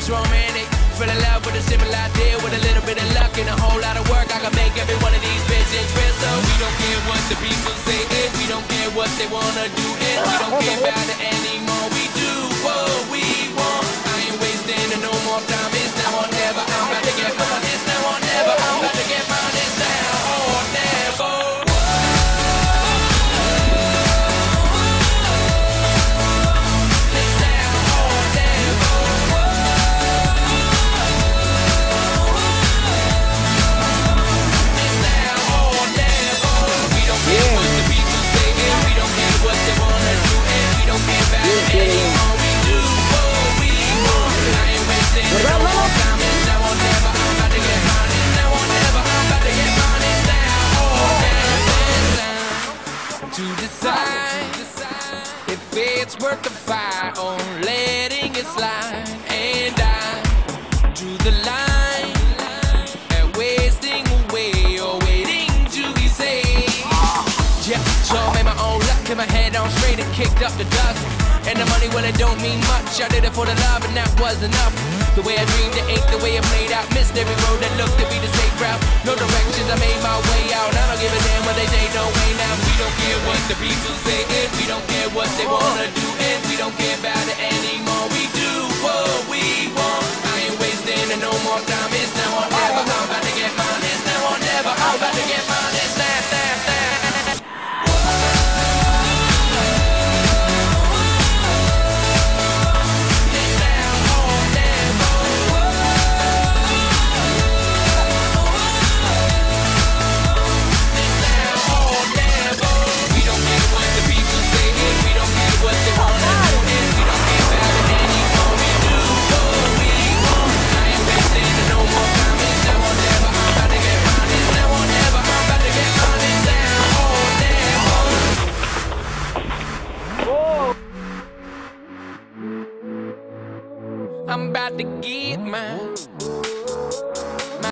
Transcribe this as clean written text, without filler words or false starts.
it's romantic. Fell in love with a simple idea, with a little bit of luck and a whole lot of work. I can make every one of these visions real. So we don't care what the people say, and we don't care what they wanna do, and we don't care about it anymore. We do what we want. I ain't wasting no more time. It's now or never. I'm about to get mine. It's now or never. I'm about to get mine. It's now or never. To decide if it's worth the fight or letting it slide, and I drew the line at wasting away or waiting to be saved. Yeah, so I made my own luck, kept my head on straight and kicked up the dust. And the money, well, it don't mean much. I did it for the love and that was enough. The way I dreamed it ain't the way it played out. Missed every road that looked to be the safe route. No directions, I made my way out. I don't give a damn what they say, no way now. We don't care what the people say.